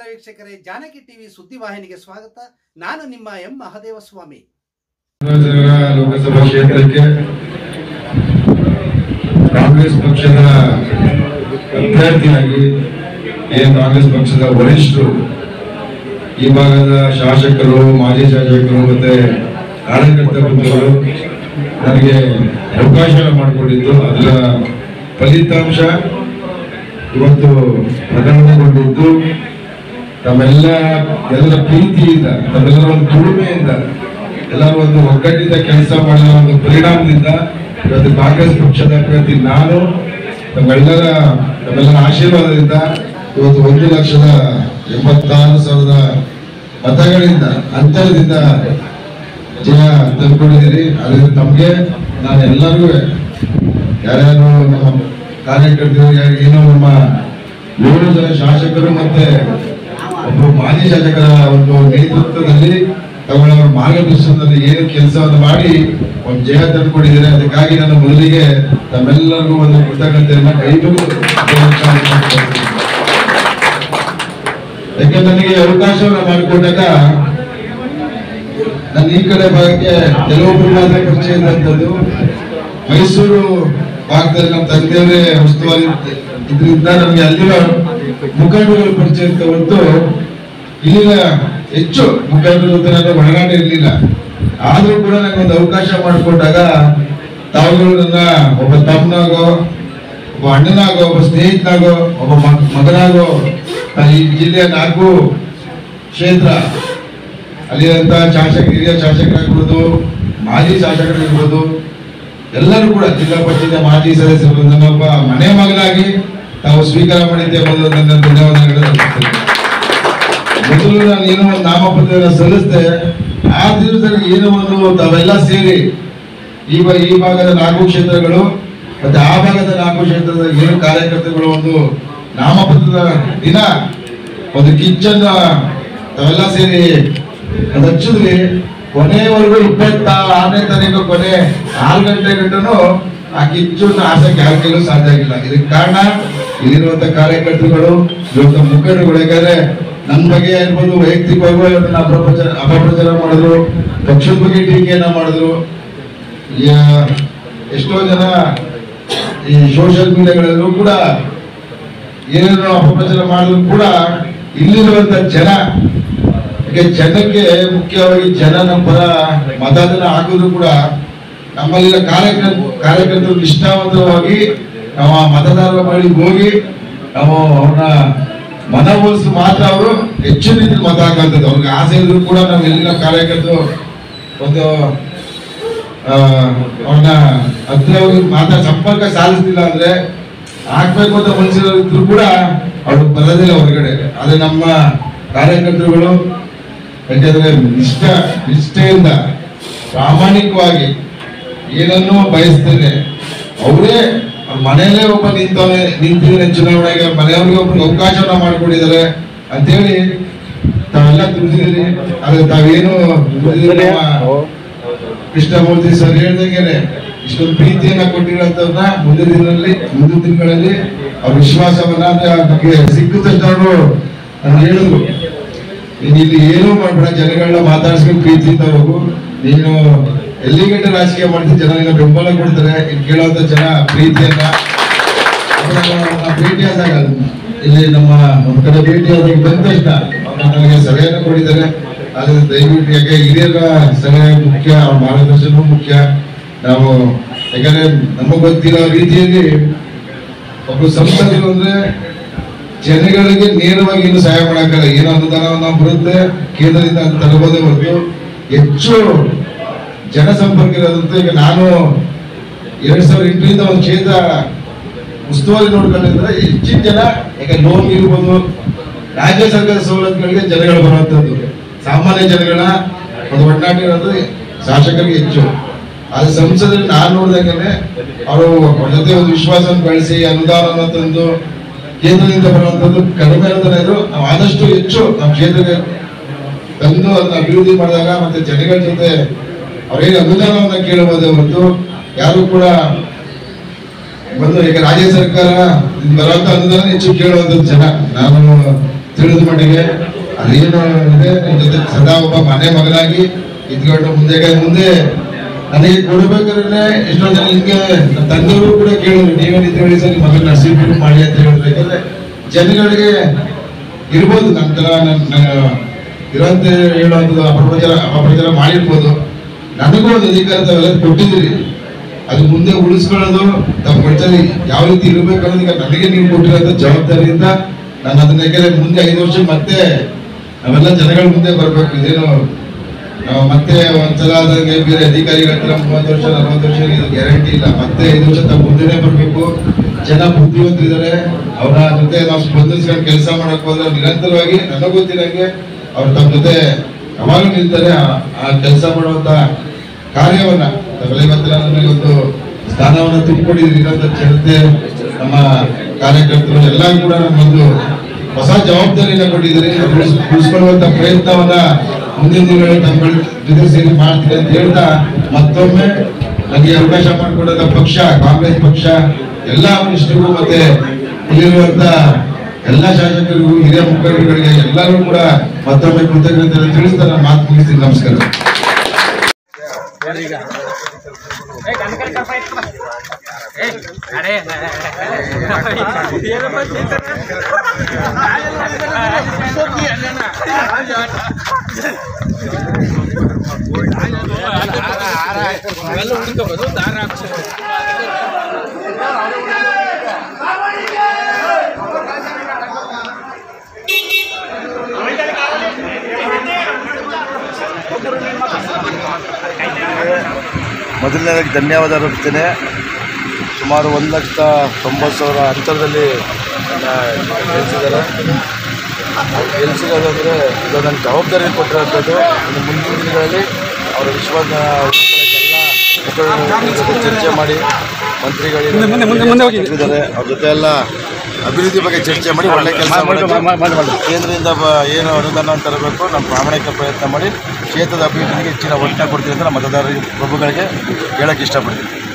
ವೀಕ್ಷಕರೇ, ಜಾನಕಿ ಟಿವಿ ಸುದ್ದಿವಾಹಿನಿಗೆ ಸ್ವಾಗತ. ನಾನು ನಿಮ್ಮ ಎಂ ಮಹದೇವಸ್ವಾಮಿ. ಲೋಕಸಭಾ ಕ್ಷೇತ್ರಕ್ಕೆ ಕಾಂಗ್ರೆಸ್ ಪಕ್ಷದ ಅಭ್ಯರ್ಥಿಯಾಗಿ ಕಾಂಗ್ರೆಸ್ ಪಕ್ಷದ ವರಿಷ್ಠರು, ಈ ಭಾಗದ ಶಾಸಕರು, ಮಾಜಿ ಶಾಸಕರು ಮತ್ತೆ ಕಾರ್ಯಕರ್ತ ಬಂಧುಗಳು ನನಗೆ ಅವಕಾಶ ಮಾಡಿಕೊಂಡಿದ್ದು, ಅದರ ಫಲಿತಾಂಶ ಇವತ್ತು ಪ್ರಕಟಗೊಂಡಿದ್ದು ಎಲ್ಲರ ಪ್ರೀತಿಯಿಂದ, ತಮ್ಮೆಲ್ಲರ ಒಂದು ದುಡಿಮೆಯಿಂದ, ಎಲ್ಲರೂ ಒಂದು ಒಗ್ಗಟ್ಟಿನಿಂದ ಕೆಲಸ ಮಾಡಿದ ಒಂದು ಪರಿಣಾಮದಿಂದ ಇವತ್ತು ಕಾಂಗ್ರೆಸ್ ಪಕ್ಷದ ಅಭ್ಯರ್ಥಿ ನಾನು ತಮ್ಮೆಲ್ಲರ ಆಶೀರ್ವಾದದಿಂದ ಇವತ್ತು 1,86,000 ಮತಗಳಿಂದ ಅಂತರದಿಂದ ಜಯ ತಂದುಕೊಂಡಿದ್ದೀರಿ. ಅದರಿಂದ ತಮಗೆ ನಾನು ಎಲ್ಲರಿಗೂ, ಯಾರ್ಯಾರು ನಮ್ಮ ಕಾರ್ಯಕರ್ತರು, ಏನೋ ನಮ್ಮ 7 ಜನ ಶಾಸಕರು ಮತ್ತೆ ಒಬ್ಬರು ಮಾಜಿ ಶಾಸಕರ ಒಂದು ನೇತೃತ್ವದಲ್ಲಿ ತಮ್ಮ ಮಾರ್ಗದರ್ಶನದಲ್ಲಿ ಏನು ಕೆಲಸವನ್ನು ಮಾಡಿ ಒಂದು ಜಯ ತಂದುಕೊಂಡಿದ್ದಾರೆ. ಅದಕ್ಕಾಗಿ ನಾನು ಮೊದಲಿಗೆ ತಮ್ಮೆಲ್ಲರಿಗೂ ಒಂದು ಕೃತಜ್ಞತೆಯನ್ನ ಕೈಬಿಟ್ಟು, ಯಾಕೆ ನನಗೆ ಅವಕಾಶವನ್ನು ಮಾಡಿಕೊಟ್ಟಾಗ ನನ್ನ ಈ ಕಡೆ ಭಾಗಕ್ಕೆ ಕೆಲವೊಬ್ಬರು ಮಾತ್ರ ಪರಿಚಯ ಇದ್ದಂಥದ್ದು. ಮೈಸೂರು ಭಾಗದಲ್ಲಿ ನಮ್ಮ ತಂದೆಯವರೇ ಉಸ್ತುವಾರಿ ಇದರಿಂದ ನಮಗೆ ಅಲ್ಲಿನ ಮುಖಂಡರುಗಳ ಪರಿಚಯ ಇರ್ತ ಹೊರತು ಇಲ್ಲಿನ ಹೆಚ್ಚು ಮುಖಂಡರ ಜೊತೆ ನನ್ನ ಒಳಗಾಟ ಇರಲಿಲ್ಲ. ಆದ್ರೂ ಕೂಡ ನನಗೊಂದು ಅವಕಾಶ ಮಾಡಿಕೊಟ್ಟಾಗ ತಾವುಗಳು ನನ್ನ ಒಬ್ಬ ತಮ್ಮನಾಗೋ, ಒಬ್ಬ ಅಣ್ಣನಾಗೋ, ಒಬ್ಬ ಸ್ನೇಹಿತನಾಗೋ, ಒಬ್ಬ ಮಗನಾಗೋ, ಈ ಜಿಲ್ಲೆಯ 4 ಕ್ಷೇತ್ರ ಅಲ್ಲಿರುವಂತ ಹಿರಿಯ ಶಾಸಕರಾಗಿರ್ಬೋದು, ಮಾಜಿ ಶಾಸಕರಾಗಿರ್ಬೋದು, ಎಲ್ಲರೂ ಕೂಡ ಜಿಲ್ಲಾ ಪಂಚಾಯತ್ ಮಾಜಿ ಸದಸ್ಯರು ನನ್ನೊಬ್ಬ ಮನೆ ಮಗನಾಗಿ ತಾವು ಸ್ವೀಕಾರ ಮಾಡಿದ್ದೆ ಎಂಬುದು ನನ್ನ ಧನ್ಯವಾದಗಳನ್ನು ಅರ್ಪಿಸುತ್ತೇನೆ. ಮೊದಲು ನಾನು ಏನೋ ಒಂದು ನಾಮಪತ್ರವನ್ನು ಸಲ್ಲಿಸಿದೆ. ಆ ದಿವಸದಲ್ಲಿ ಏನೋ ಒಂದು ತಾವೆಲ್ಲ ಸೇರಿ ಈ ಭಾಗದ 4 ಕ್ಷೇತ್ರಗಳು ಮತ್ತೆ ಆ ಭಾಗದ 4 ಕ್ಷೇತ್ರದ ಏನು ಕಾರ್ಯಕರ್ತರುಗಳು ಒಂದು ನಾಮಪತ್ರದ ದಿನ ಒಂದು ಕಿಚ್ಚನ್ನ ತಾವೆಲ್ಲ ಸೇರಿ ಹಚ್ಚಿದ್ರಿ. ಕೊನೆವರೆಗೂ 26ನೇ ತಾರೀಕು ಕೊನೆ 6 ಗಂಟೆ ಗಂಟನೂ ಆ ಕಿಚ್ಚನ್ನು ಆಸಕ್ಕೆ ಯಾರ ಕೈಲೂ ಸಾಧ್ಯ ಆಗಿಲ್ಲ. ಇದಕ್ಕೆ ಕಾರಣ ಇಲ್ಲಿರುವಂತ ಕಾರ್ಯಕರ್ತರುಗಳು, ಇರುವಂತ ಮುಖಂಡರುಗಳು. ಯಾಕಂದ್ರೆ ನನ್ನ ಬಗ್ಗೆ ಇರ್ಬೋದು, ವೈಯಕ್ತಿಕವಾಗಿ ಅಪಪ್ರಚಾರ ಮಾಡಿದ್ರು, ಪಕ್ಷದ ಬಗ್ಗೆ ಟೀಕೆಯನ್ನ ಮಾಡಿದ್ರು. ಎಷ್ಟೋ ಜನ ಈ ಸೋಷಿಯಲ್ ಮೀಡಿಯಾಗಳಲ್ಲೂ ಕೂಡ ಏನೇನೋ ಅಪಪ್ರಚಾರ ಮಾಡಿದ್ರು ಕೂಡ ಇಲ್ಲಿರುವಂತ ಜನಕ್ಕೆ ಮುಖ್ಯವಾಗಿ ಜನ ನಮ್ಮ ಪರ ಮತದಾನ ಹಾಕಿದ್ರು ಕೂಡ ನಮ್ಮಲ್ಲಿನ ಕಾರ್ಯಕರ್ತರು ನಿಷ್ಠಾವಂತವಾಗಿ ನಾವು ಆ ಮತದಾರರ ಬಳಿ ಹೋಗಿ ನಾವು ಅವ್ರನ್ನ ಮನವೊಲಿಸಿ ಮಾತ್ರ ಅವರು ಹೆಚ್ಚಿನ ರೀತಿಯಲ್ಲಿ ಮತ ಹಾಕಂತದ್ದು. ಅವ್ರಿಗೆ ಆಸೆ ಇದ್ರು ಕೂಡ ನಾವು ಎಲ್ಲಿನ ಕಾರ್ಯಕರ್ತರು ಒಂದು ಅವ್ರನ್ನ ಹತ್ರ ಸಂಪರ್ಕ ಸಾಧಿಸ್ತಿಲ್ಲ ಅಂದ್ರೆ ಹಾಕ್ಬೇಕು ಅಂತ ಮನಸ್ಸಿದ್ರು ಕೂಡ ಅವ್ರು ಬರೋದಿಲ್ಲ ಹೊರಗಡೆ. ಆದ್ರೆ ನಮ್ಮ ಕಾರ್ಯಕರ್ತರುಗಳು ಯಾಕಂದ್ರೆ ನಿಷ್ಠೆಯಿಂದ ಪ್ರಾಮಾಣಿಕವಾಗಿ ಏನನ್ನೂ ಬಯಸ್ತೇನೆ, ಅವರೇ ಮನೆಯಲ್ಲೇ ಒಬ್ಬ ನಿಂತಿದ್ದಾರೆ ಚುನಾವಣೆಗೆ, ಮನೆಯವ್ರಿಗೆ ಒಬ್ಬರಿಗೆ ಅವಕಾಶವನ್ನ ಮಾಡಿಕೊಟ್ಟಿದ್ದಾರೆ ಅಂತೇಳಿ ತಾವೆಲ್ಲ ತಿಳಿಸಿದ್ದೀರಿ. ಆದ್ರೆ ತಾವೇನು ಕೃಷ್ಣಮೂರ್ತಿ ಸರ್ ಹೇಳ್ದಂಗೆನೆ ಇಷ್ಟೊಂದು ಪ್ರೀತಿಯನ್ನ ಕೊಟ್ಟಿರೋಂಥವ್ರನ್ನ ಮುಂದಿನ ದಿನಗಳಲ್ಲಿ ಅವ್ರ ವಿಶ್ವಾಸವನ್ನ ನಮಗೆ ಸಿಕ್ಕ ತಕ್ಷಣ ನಾನು ಹೇಳಿದ್ರು, ನೀನು ಇಲ್ಲಿ ಏನೂ ಮಾಡ್ಬೇಡ, ಜನಗಳನ್ನ ಮಾತಾಡ್ಸ್ಕೊಂಡು ಪ್ರೀತಿಯಿಂದ ಹೋಗು, ನೀನು ಎಲ್ಲಿಗಂಟೆ ರಾಜಕೀಯ ಮಾಡ್ತೀನಿ, ಜನ ನಿನ್ನ ಬೆಂಬಲ ಕೊಡ್ತಾರೆ, ಕೇಳುವಂತ ಜನ ಪ್ರೀತಿಯನ್ನ ಭೇಟಿಯಾದಾಗ ಇಲ್ಲಿ ನಮ್ಮ ಒಂದು ಕಡೆ ಭೇಟಿಯಾದಾಗ ಬಂದ ತಕ್ಷಣ ನನಗೆ ಸಲಹೆಯನ್ನು ಕೊಟ್ಟಿದ್ದಾರೆ. ಆದ್ರೆ ದಯವಿಟ್ಟು, ಯಾಕೆ ಹಿರಿಯರ ಸಲಹೆ ಮುಖ್ಯ, ಅವ್ರ ಮಾರ್ಗದರ್ಶನ ಮುಖ್ಯ. ನಾವು ಯಾಕಂದ್ರೆ ನಮಗೆ ಗೊತ್ತಿರೋ ರೀತಿಯಲ್ಲಿ ಒಬ್ಬ ಸಂಸದರು ಅಂದ್ರೆ ಜನಗಳಿಗೆ ನೇರವಾಗಿ ಏನು ಸಹಾಯ ಮಾಡಕ್ಕಲ್ಲ. ಏನೋ ಅನುದಾನ ಬರುತ್ತೆ ಕೇಂದ್ರದಿಂದ ಅಂತ ತರಬಹುದೇ ಹೊರತು ಹೆಚ್ಚು ಜನಸಂಪರ್ಕ ಇರೋದಂತ. ಈಗ ನಾನು 2008ರಿಂದ ಒಂದು ಕ್ಷೇತ್ರ ಉಸ್ತುವಾರಿ ನೋಡ್ಕೊಂಡಿದ್ರೆ ಹೆಚ್ಚಿನ ಜನ, ಯಾಕೆ ಲೋನ್ ಇರ್ಬೋದು, ರಾಜ್ಯ ಸರ್ಕಾರದ ಸವಲತ್ತುಗಳಿಗೆ ಜನಗಳು ಬರುವಂತದ್ದು, ಸಾಮಾನ್ಯ ಜನಗಳ ಒಂದು ಒಡನಾಟ ಇರೋದು ಶಾಸಕರಿಗೆ ಹೆಚ್ಚು. ಆದ್ರೆ ಸಂಸದಲ್ಲಿ ನಾನು ನೋಡಿದಂಗೆ ಅವರು ಅವ್ರ ಜೊತೆ ಒಂದು ವಿಶ್ವಾಸವನ್ನು ಬೆಳೆಸಿ ಅನುದಾನ ತಂದು ಕೇಂದ್ರದಿಂದ ಬರುವಂತದ್ದು ಕಡಿಮೆ ಅನುದಾನ ಇದ್ರು ನಾವು ಆದಷ್ಟು ಹೆಚ್ಚು ನಮ್ಮ ಕ್ಷೇತ್ರಕ್ಕೆ ತಂದು ಅದನ್ನ ಅಭಿವೃದ್ಧಿ ಮಾಡಿದಾಗ ಮತ್ತೆ ಜನಗಳ ಜೊತೆ ಅವ್ರೇನು ಅನುದಾನವನ್ನ ಕೇಳಬಹುದೇ ಹೊರತು ಯಾರು ಕೂಡ ಬಂದು, ಈಗ ರಾಜ್ಯ ಸರ್ಕಾರ ಬರುವಂತ ಅನುದಾನ ಹೆಚ್ಚು ಕೇಳುವಂತ ಜನ. ನಾನು ತಿಳಿದ ಮಟ್ಟಿಗೆ ಅದೇನು ಇದೆ ನಿಮ್ ಜೊತೆ ಸದಾ ಒಬ್ಬ ಮನೆ ಮಗನಾಗಿ ಇದ್ಕೊಂಡು ಮುಂದೆ ನನಗೆ ಕೊಡ್ಬೇಕಾದ್ರೆ ಎಷ್ಟೋ ಜನ ಹಿಂಗೆ ನಮ್ಮ ತಂದೆಯವರು ಕೂಡ ಕೇಳಿದ್ರು, ನೀವೇನಿದ್ರೆ ಹೇಳಿ ಸರ್ ಮಗನ ನರ್ಸಿಂಗ್ ಮಾಡಿ ಅಂತ ಹೇಳಿದ್ರು. ಯಾಕಂದ್ರೆ ಜನಗಳಿಗೆ ಇರ್ಬೋದು ನಮ್ಮ ತರ ಇರೋಂತ ಹೇಳುವಂಥದ್ದು ಅಪಪ್ರಚಾರ ಮಾಡಿರ್ಬೋದು. ನನಗೂ ಒಂದು ಅಧಿಕಾರ ತಾವೆಲ್ಲ ಕೊಟ್ಟಿದ್ದೀರಿ, ಅದು ಮುಂದೆ ಉಳಿಸ್ಕೊಳ್ಳೋದು ತಮ್ಮ ಪಂಚಾಯತ್ ಯಾವ ರೀತಿ ಇರಬೇಕು ಅನ್ನೋದು ಈಗ ನನಗೆ ನೀವು ಕೊಟ್ಟಿರೋಂಥ ಜವಾಬ್ದಾರಿಯಿಂದ ನಾನು ಅದನ್ನ ಯಾಕಂದ್ರೆ ಮುಂದೆ 5 ವರ್ಷ ಮತ್ತೆ ನಾವೆಲ್ಲ ಜನಗಳ ಮುಂದೆ ಬರ್ಬೇಕು. ಇದೇನು ನಾವು ಮತ್ತೆ ಒಂದ್ಸಲ ಆದಂಗೆ ಬೇರೆ ಅಧಿಕಾರಿಗಳ ಹತ್ರ 30 ವರ್ಷ 40 ವರ್ಷ ಇದು ಗ್ಯಾರಂಟಿ ಇಲ್ಲ. ಮತ್ತೆ 5 ವರ್ಷ ತಮ್ಮ ಮುಂದೆನೆ ಬರ್ಬೇಕು. ಜನ ಬುದ್ಧಿವಂತರಿದ್ದಾರೆ, ಅವರ ಜೊತೆ ನಾವು ಸ್ಪಂದಿಸ್ಕೊಂಡು ಕೆಲಸ ಮಾಡಕ್ ಹೋದ್ರೆ ನಿರಂತರವಾಗಿ ನನಗೆ ಗೊತ್ತಿರಂಗೆ ಅವ್ರು ತಮ್ಮ ಜೊತೆ ಯಾವಾಗಲೂ ನಿಲ್ತಾರೆ. ಆ ಕೆಲಸ ಮಾಡುವಂತ ಕಾರ್ಯವನ್ನ ತಾವೆಲ್ಲ ಇವತ್ತೆಲ್ಲ ನನಗೆ ಒಂದು ಸ್ಥಾನವನ್ನ ತುಂಬಿಕೊಂಡಿದ್ರಿ. ಇರೋಂಥ ಜನತೆ ನಮ್ಮ ಕಾರ್ಯಕರ್ತರು ಎಲ್ಲ ಕೂಡ ನಮ್ಮೊಂದು ಹೊಸ ಜವಾಬ್ದಾರಿಯನ್ನ ಕೊಟ್ಟಿದ್ದೀರಿ. ಉಳಿಸ್ಕೊಳ್ಳುವಂತ ಪ್ರಯತ್ನವನ್ನ ಮುಂದಿನ ದಿನಗಳಲ್ಲಿ ತಮ್ಮ ಜೊತೆ ಸೇರಿ ಮಾಡ್ತೀರಿ ಅಂತ ಹೇಳ್ತಾ ಮತ್ತೊಮ್ಮೆ ನನಗೆ ಅವಕಾಶ ಮಾಡಿಕೊಡೋದ ಪಕ್ಷ ಕಾಂಗ್ರೆಸ್ ಪಕ್ಷ ಎಲ್ಲಾ ವರಿಷ್ಠರಿಗೂ ಮತ್ತೆ ಇಲ್ಲಿರುವಂತ ಎಲ್ಲಾ ಶಾಸಕರಿಗೂ ಹಿರಿಯ ಮುಖಂಡರುಗಳಿಗೆ ಎಲ್ಲರೂ ಕೂಡ ಮತ್ತೊಮ್ಮೆ ಕೃತಜ್ಞತೆ ತಿಳಿಸ್ತಾ ನಾನು ಮಾತು ಮುಗಿಸ್ತೀನಿ. ನಮಸ್ಕಾರ. ಮೊದಲನೇದಾಗಿ ಧನ್ಯವಾದ ಅರ್ಪಿಸ್ತೇನೆ. ಸುಮಾರು 1,90,000 ಅಂತರದಲ್ಲಿ ಗೆಲ್ಲಿಸಿದ್ದಾರೆ. ಗೆಲ್ಲಿಸಿರೋದಂದರೆ ಇದು ನನ್ನ ಜವಾಬ್ದಾರಿ ಕೊಟ್ಟಿರೋಂಥದ್ದು. ಇನ್ನು ಮುಂದಿನ ದಿನಗಳಲ್ಲಿ ಅವರ ವಿಶ್ವಾಸ ಎಲ್ಲ ಚರ್ಚೆ ಮಾಡಿ ಮಂತ್ರಿಗಳಿದ್ದಾರೆ ಅವ್ರ ಜೊತೆ ಎಲ್ಲ ಅಭಿವೃದ್ಧಿ ಬಗ್ಗೆ ಚರ್ಚೆ ಮಾಡಿ ಒಳ್ಳೆ ಕೆಲಸ ಮಾಡಿ ಕೇಂದ್ರದಿಂದ ಏನು ಅನುದಾನ ತರಬೇಕು ನಮ್ಮ ಪ್ರಾಮಾಣಿಕ ಪ್ರಯತ್ನ ಮಾಡಿ ಕ್ಷೇತ್ರದ ಅಭಿವೃದ್ಧಿಗೆ ಹೆಚ್ಚಿನ ಒತ್ತಡ ಕೊಡ್ತೀವಿ ಅಂತ ನಮ್ಮ ಮತದಾರರಿಗೆ ಪ್ರಭುಗಳಿಗೆ ಹೇಳೋಕ್ಕೆ ಇಷ್ಟಪಡ್ತೀನಿ.